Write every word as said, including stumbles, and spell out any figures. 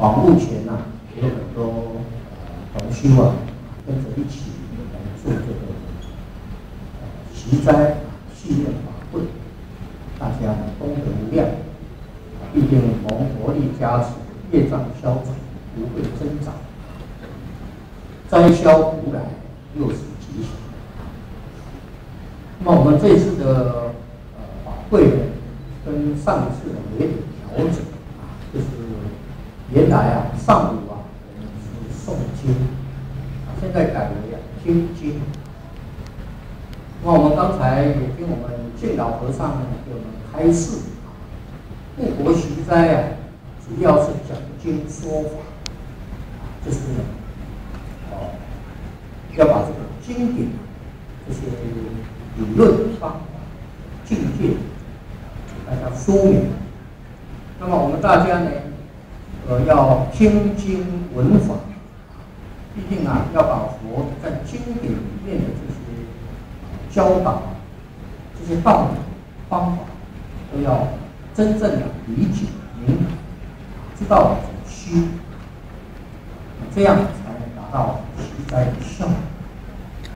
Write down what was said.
网目前啊，也有很多呃同修啊，跟着一起来做这个呃习斋系列法会，大家呢功德无量，必定蒙佛力加持，业障消除，不会增长，灾消无来，又是吉祥。那么我们这次的呃法会呢，跟上次呢有一点调整啊，就是原来啊上午啊我们是诵经啊，现在改为啊听经。那我们刚才也听我们净老和尚呢给我们开示啊，护国习斋啊，主要是讲经说法，就是呢，哦，要把这个经典这些理论方法、境界给大家说明。那么我们大家呢，呃，要听经闻法，毕竟啊，要把佛在经典里面的这些教导、这些道理、方法，都要真正的理解明白，知道怎么修，这样才能达到习斋的效果。